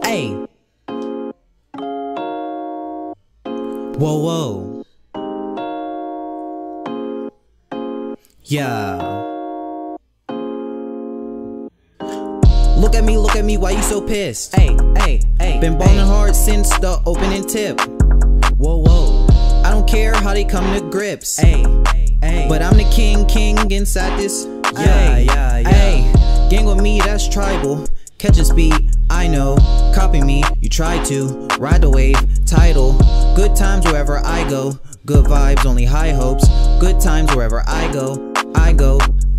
Ayy. Whoa, whoa. Yeah. Look at me, why you so pissed? Ayy, ayy, ayy. Been ballin' hard since the opening tip. Whoa, whoa. I don't care how they come to grips. Ayy, ayy. But I'm the king inside this. Yeah. Ayy. Gang with me, that's tribal. Catch a speed, I know. Copy me, you try to. Ride the wave, title. Good times wherever I go. Good vibes, only high hopes. Good times wherever I go. I go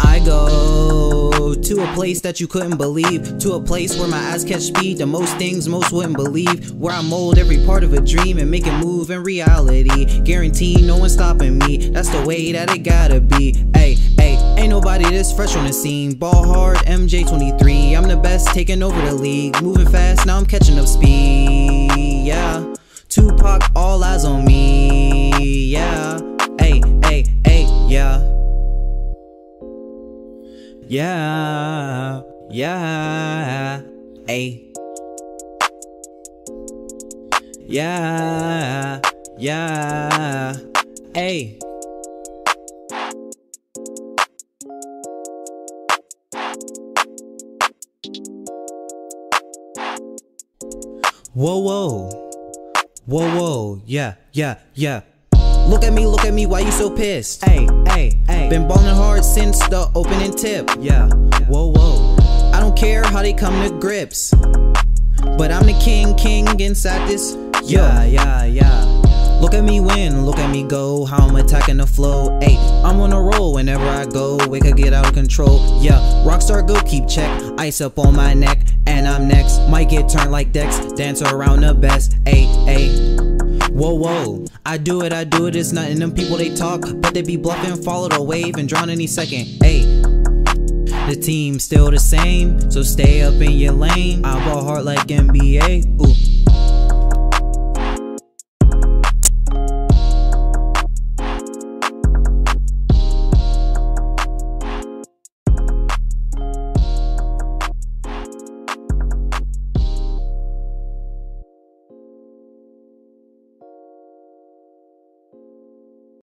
to a place that you couldn't believe. To a place where my eyes catch speed. The most things most wouldn't believe. Where I mold every part of a dream and make it move in reality. Guarantee no one's stopping me. That's the way that it gotta be. Ayy, ayy. Ain't nobody this fresh on the scene. Ball hard, MJ23. I'm the best, taking over the league. Moving fast, now I'm catching up speed. Yeah. Tupac, all eyes on me. Yeah. Ayy, ayy, ayy. Yeah. Yeah, yeah, ayy. Yeah, yeah, ayy. Whoa, whoa, whoa, whoa, yeah, yeah, yeah. Look at me, why you so pissed? Ayy, ayy, ayy. Been ballin' hard since the opening tip. Yeah, whoa, whoa. I don't care how they come to grips. But I'm the king inside this. Yeah. Look at me win, look at me go. How I'm attacking the flow. Ayy, I'm on a roll whenever I go. We could get out of control. Yeah, rockstar go keep check. Ice up on my neck, and I'm next. Might get turned like Dex. Dance around the best. Ayy, ayy. Whoa, whoa, I do it, it's nothing. Them people they talk, but they be bluffing. Follow the wave and drown any second. Ayy, the team's still the same, so stay up in your lane. I ball hard like NBA, ooh.